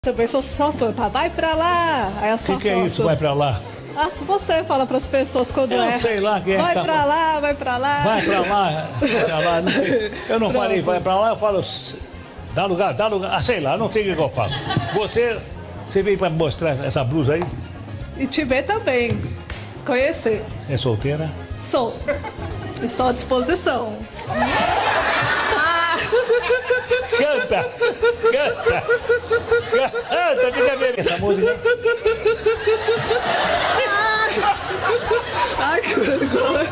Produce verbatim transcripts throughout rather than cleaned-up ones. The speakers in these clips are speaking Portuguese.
Também sou sua fã, tá? Vai pra lá! Aí a O sua que, que é foto. isso, vai pra lá? Ah, se você fala pras pessoas quando Eu é. sei lá quem é. Vai Tá- pra lá, vai pra lá. Vai pra lá, vai pra lá. Não sei. Eu não Pronto. falei, vai pra lá, eu falo, dá lugar, dá lugar. Ah, sei lá, não sei o que que eu falo. Você, você veio pra mostrar essa blusa aí? E te ver também. Conhecer. É solteira? Sou. Estou à disposição. Canta! Canta! Canta, fica bem. Essa música. Ai, que vergonha.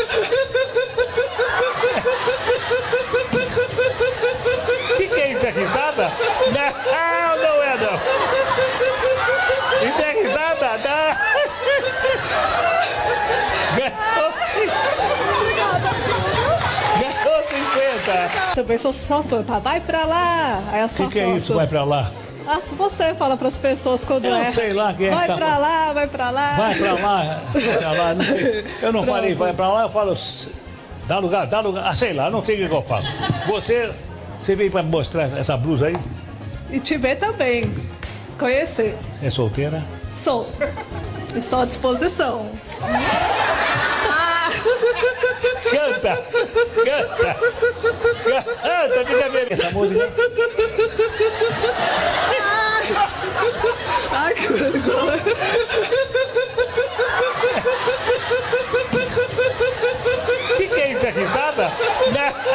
O que, que é isso? É risada? Não, não é não. Isso é risada? Não. Ganhou cinquenta. Também sou sua fã, tá? Vai pra lá. Aí a O sua que, que é foto. isso? Vai pra lá? Ah, se você fala pras pessoas quando Eu é. sei lá quem é. Vai Tá- pra lá, vai pra lá. Vai pra lá, vai pra lá. Não sei. Eu não Pronto. falei, vai pra lá, eu falo, dá lugar, dá lugar. Ah, sei lá, não sei o que que eu falo. Você, você veio pra mostrar essa blusa aí? E te ver também. Conhecer. É solteira? Sou. Estou à disposição. Canta! Canta! Canta, fica bem. Essa música. Ai, que vergonha. O que, que é isso? É risada? Não.